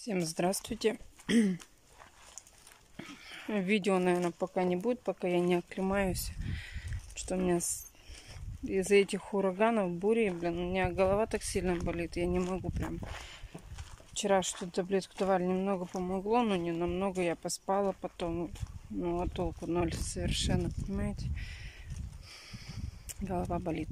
Всем здравствуйте. Видео, наверное, пока не будет, пока я не оклемаюсь. Что у меня из-за этих ураганов, бури, блин, у меня голова так сильно болит. Я не могу прям. Вчера что-то таблетку давали, немного помогло, но не намного. Я поспала потом. Ну, а толку ноль совершенно, понимаете? Голова болит.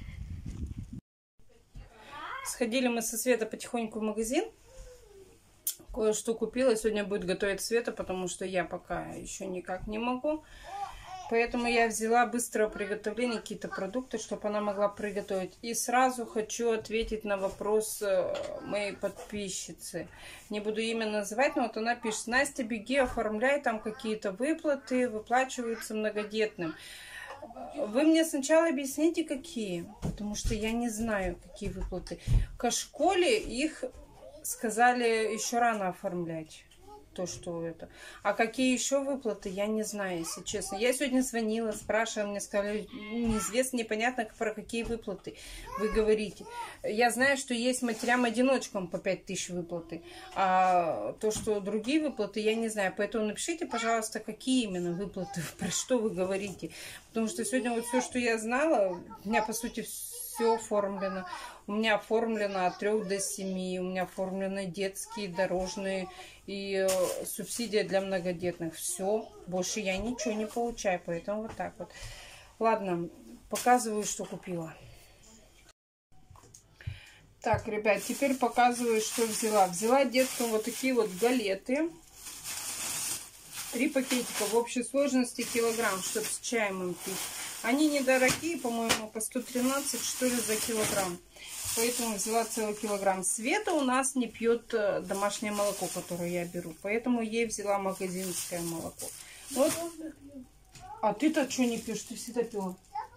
Сходили мы со Света потихоньку в магазин. Кое-что купила. Сегодня будет готовить Света, потому что я пока еще никак не могу. Поэтому я взяла быстрого приготовления какие-то продукты, чтобы она могла приготовить. И сразу хочу ответить на вопрос моей подписчицы. Не буду имя называть, но вот она пишет: Настя, беги, оформляй там какие-то выплаты, выплачиваются многодетным. Вы мне сначала объясните, какие, потому что я не знаю, какие выплаты. К школе их сказали еще рано оформлять. То, что это. А какие еще выплаты, я не знаю, если честно. Я сегодня звонила, спрашивала, мне сказали, неизвестно, непонятно, про какие выплаты вы говорите. Я знаю, что есть матерям-одиночкам по 5000 выплаты. А то, что другие выплаты, я не знаю. Поэтому напишите, пожалуйста, какие именно выплаты, про что вы говорите. Потому что сегодня вот все, что я знала, у меня, по сути, все оформлено. У меня оформлено от 3 до 7. У меня оформлены детские, дорожные и субсидия для многодетных. Все. Больше я ничего не получаю. Поэтому вот так вот. Ладно, показываю, что купила. Так, ребят, теперь показываю, что взяла. Взяла деткам вот такие вот галеты. 3 пакетика в общей сложности килограмм, чтобы с чаем им пить. Они недорогие, по-моему, по 113, что ли, за килограмм. Поэтому взяла целый килограмм. Света у нас не пьет домашнее молоко, которое я беру. Поэтому ей взяла магазинское молоко. Вот. А ты-то что не пьешь? Ты всегда пила.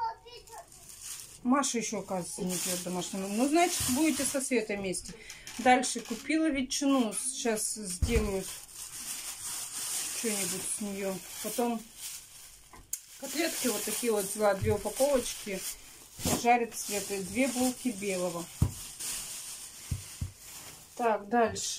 Маша еще, оказывается, не пьет домашнее молоко. Ну, значит, будете со Светой вместе. Дальше купила ветчину. Сейчас сделаю что-нибудь с нее. Потом котлетки вот такие вот взяла, 2 упаковочки. Жарит Света, 2 булки белого. Так, дальше.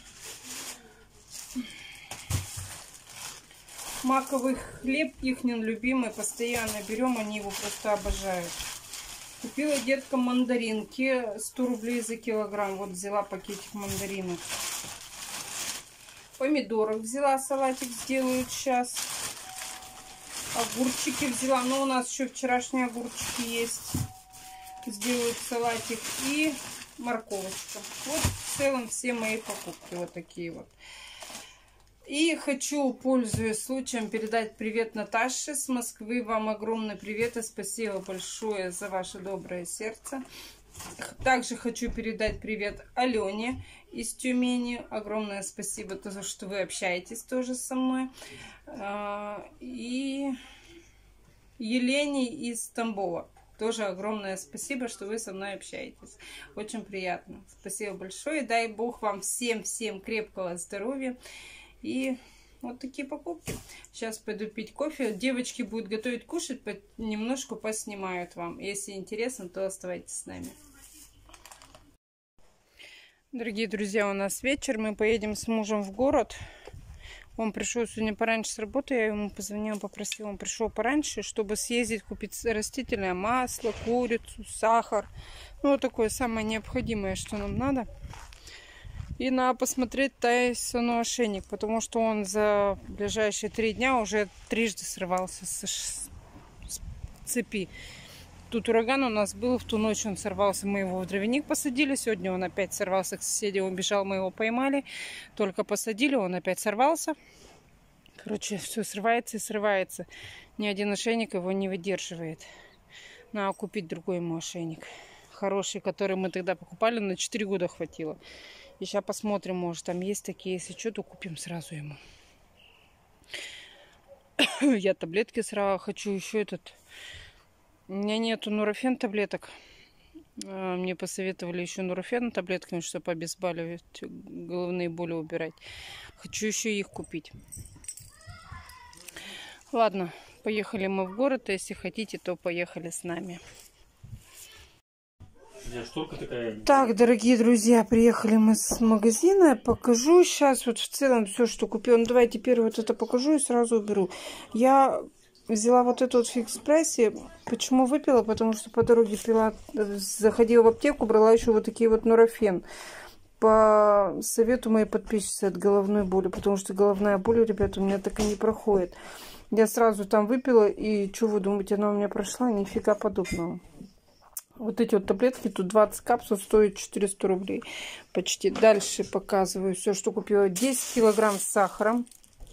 Маковый хлеб, их любимый, постоянно берем, они его просто обожают. Купила деткам мандаринки, 100 рублей за килограмм. Вот взяла пакетик мандаринок. Помидоров взяла, салатик сделают сейчас. Огурчики взяла, но у нас еще вчерашние огурчики есть. Сделают салатик. И морковочка. Вот в целом все мои покупки вот такие вот. И хочу, пользуясь случаем, передать привет Наташе с Москвы. Вам огромный привет и спасибо большое за ваше доброе сердце. Также хочу передать привет Алене из Тюмени. Огромное спасибо за то, что вы общаетесь тоже со мной. И Елене из Тамбова. Тоже огромное спасибо, что вы со мной общаетесь. Очень приятно. Спасибо большое. Дай Бог вам всем крепкого здоровья. И вот такие покупки. Сейчас пойду пить кофе. Девочки будут готовить кушать, немножко поснимают вам. Если интересно, то оставайтесь с нами. Дорогие друзья, у нас вечер. Мы поедем с мужем в город. Он пришел сегодня пораньше с работы. Я ему позвонила, попросила. Он пришел пораньше, чтобы съездить, купить растительное масло, курицу, сахар. Ну, вот такое самое необходимое, что нам надо. И надо посмотреть Тайсону ошейник, потому что он за ближайшие 3 дня уже 3-ды срывался с цепи. Тут ураган у нас был, в ту ночь он сорвался, мы его в дровяник посадили. Сегодня он опять сорвался к соседям, убежал, мы его поймали. Только посадили, он опять сорвался. Короче, все срывается и срывается. Ни один ошейник его не выдерживает. Надо купить другой ему ошейник. Хороший, который мы тогда покупали, на 4 года хватило. И сейчас посмотрим, может там есть такие. Если что, то купим сразу ему. Я таблетки сразу хочу еще этот... У меня нету нурофен таблеток. Мне посоветовали еще нурофен таблетками, чтобы обезболивать, головные боли убирать. Хочу еще их купить. Ладно, поехали мы в город. Если хотите, то поехали с нами. Шторка такая. Так, дорогие друзья, приехали мы с магазина. Я покажу сейчас вот в целом все, что купила. Ну, давайте первое вот это покажу и сразу уберу. Я взяла вот эту вот в Фикс-прайсе. Почему выпила? Потому что по дороге пила, заходила в аптеку, брала еще вот такие вот нурофен. По совету моей подписчицы от головной боли. Потому что головная боль, ребята, у меня так и не проходит. Я сразу там выпила, и что вы думаете, она у меня прошла? Нифига подобного. Вот эти вот таблетки, тут 20 капсул, стоят 400 рублей почти. Дальше показываю все, что купила. 10 килограмм с сахаром.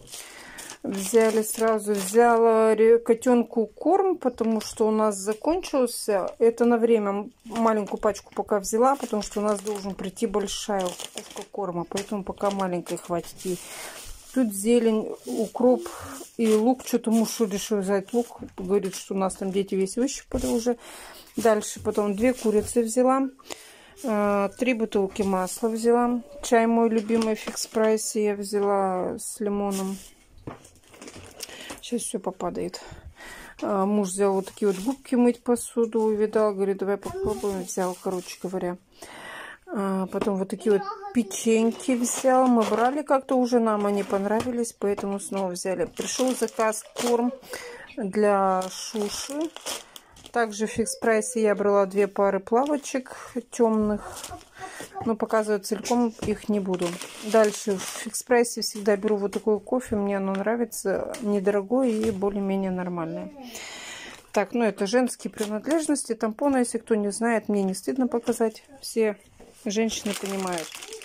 Взяли сразу, взяла котенку корм, потому что у нас закончился. Это на время, маленькую пачку пока взяла, потому что у нас должен прийти большая упаковка корма, поэтому пока маленькой хватит ей. Тут зелень, укроп и лук. Что-то муж решил взять лук. Говорит, что у нас там дети весь выщипали уже. Дальше потом 2 курицы взяла. 3 бутылки масла взяла. Чай мой любимый в Фикс-прайсе я взяла с лимоном. Сейчас все попадает. Муж взял вот такие вот губки мыть посуду. Увидал, говорит, давай попробуем. Взял, короче говоря. Потом вот такие вот печеньки взял. Мы брали как-то уже, нам они понравились, поэтому снова взяли. Пришел заказ корм для Шуши. Также в Фикс-прайсе я брала 2 пары плавочек темных. Но показывать целиком их не буду. Дальше в Фикс-прайсе всегда беру вот такой кофе. Мне оно нравится. Недорогое и более-менее нормальное. Так, ну это женские принадлежности. Тампоны, если кто не знает, мне не стыдно показать. Все женщины понимают.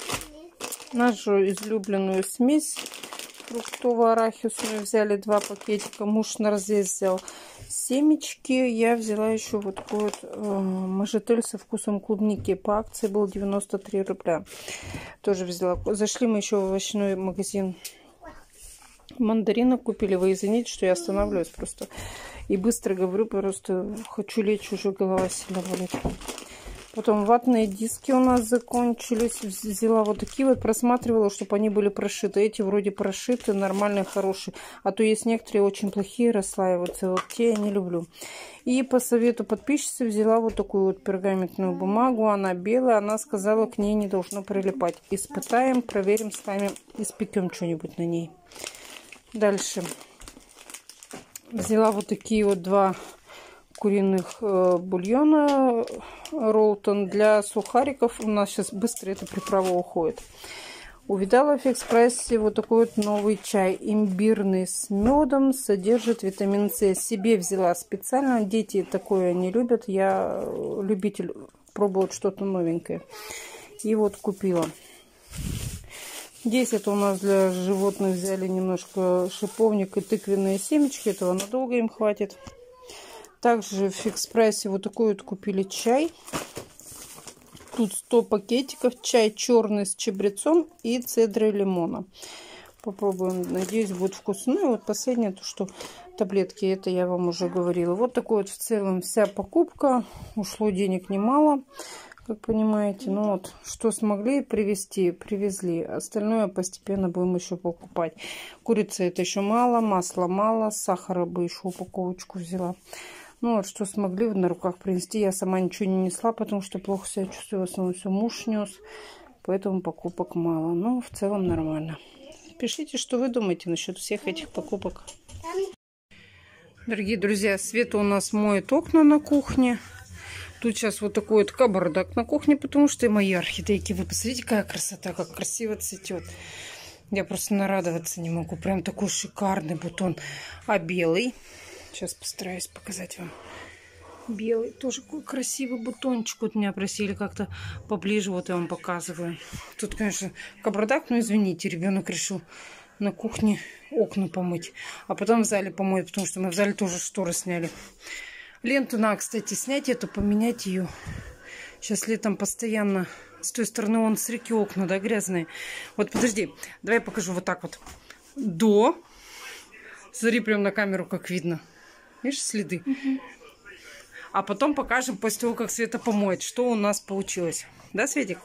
Нашу излюбленную смесь фруктово-арахисную взяли 2 пакетика. Муж на развес взял семечки. Я взяла еще вот такой вот мажетель со вкусом клубники. По акции был 93 рубля. Тоже взяла. Зашли мы еще в овощной магазин. Мандаринок купили. Вы извините, что я останавливаюсь просто. И быстро говорю, просто хочу лечь, уже голова сильно болит. Потом ватные диски у нас закончились. Взяла вот такие вот, просматривала, чтобы они были прошиты. Эти вроде прошиты, нормальные, хорошие. А то есть некоторые очень плохие, расслаиваются. Вот те я не люблю. И по совету подписчицы взяла вот такую вот пергаментную бумагу. Она белая, она сказала, к ней не должно прилипать. Испытаем, проверим с вами, испекем что-нибудь на ней. Дальше. Взяла вот такие вот 2 куриных бульона Ролтон для сухариков. У нас сейчас быстро эта приправа уходит. Увидала в Фикс-прайсе вот такой вот новый чай. Имбирный с медом. Содержит витамин С. Себе взяла специально. Дети такое не любят. Я любитель пробовать что-то новенькое. И вот купила. Здесь это у нас для животных взяли немножко шиповник и тыквенные семечки. Этого надолго им хватит. Также в Фикс-прайсе вот такой вот купили чай. Тут 100 пакетиков. Чай черный с чабрецом и цедрой лимона. Попробуем. Надеюсь, будет вкусно. Ну и вот последнее, то что таблетки, это я вам уже говорила. Вот такой вот в целом вся покупка. Ушло денег немало, как понимаете. Ну вот, что смогли привезти, привезли. Остальное постепенно будем еще покупать. Курицы это еще мало, масла мало, сахара бы еще упаковочку взяла. Ну вот, что смогли на руках принести. Я сама ничего не несла, потому что плохо себя чувствую. В основном все муж нес. Поэтому покупок мало. Но в целом нормально. Пишите, что вы думаете насчет всех этих покупок. Дорогие друзья, Света у нас моет окна на кухне. Тут сейчас вот такой вот кабардак на кухне, потому что и мои орхидейки. Вы посмотрите, какая красота, как красиво цветет. Я просто нарадоваться не могу. Прям такой шикарный бутон. А белый... Сейчас постараюсь показать вам. Белый. Тоже какой красивый бутончик. Вот меня просили как-то поближе. Вот я вам показываю. Тут, конечно, кабардак. Но извините, ребенок решил на кухне окна помыть. А потом в зале помоет. Потому что мы в зале тоже шторы сняли. Ленту надо, кстати, снять эту, поменять ее. Сейчас летом постоянно с той стороны вон с реки окна, да, грязные. Вот подожди. Давай я покажу вот так вот. До. Смотри, прям на камеру, как видно. Видишь, следы? А потом покажем после того, как Света помоет, что у нас получилось. Да, Светик?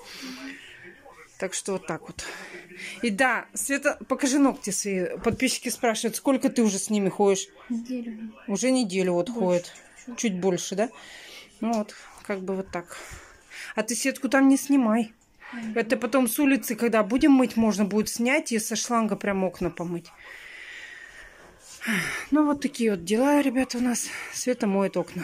Так что вот так вот. И да, Света, покажи ногти свои. Подписчики спрашивают, сколько ты уже с ними ходишь? Неделю. Уже неделю вот Больше. ходит. Чуть больше, да? Ну вот, как бы вот так. А ты сетку там не снимай. Это потом с улицы, когда будем мыть, можно будет снять и со шланга прям окна помыть. Ну, вот такие вот дела, ребята, у нас. Света моет окна.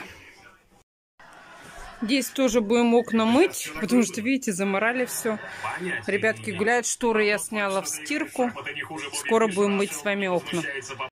Здесь тоже будем окна мыть, потому что, видите, заморали все. Ребятки гуляют, шторы я сняла в стирку. Скоро будем мыть с вами окна.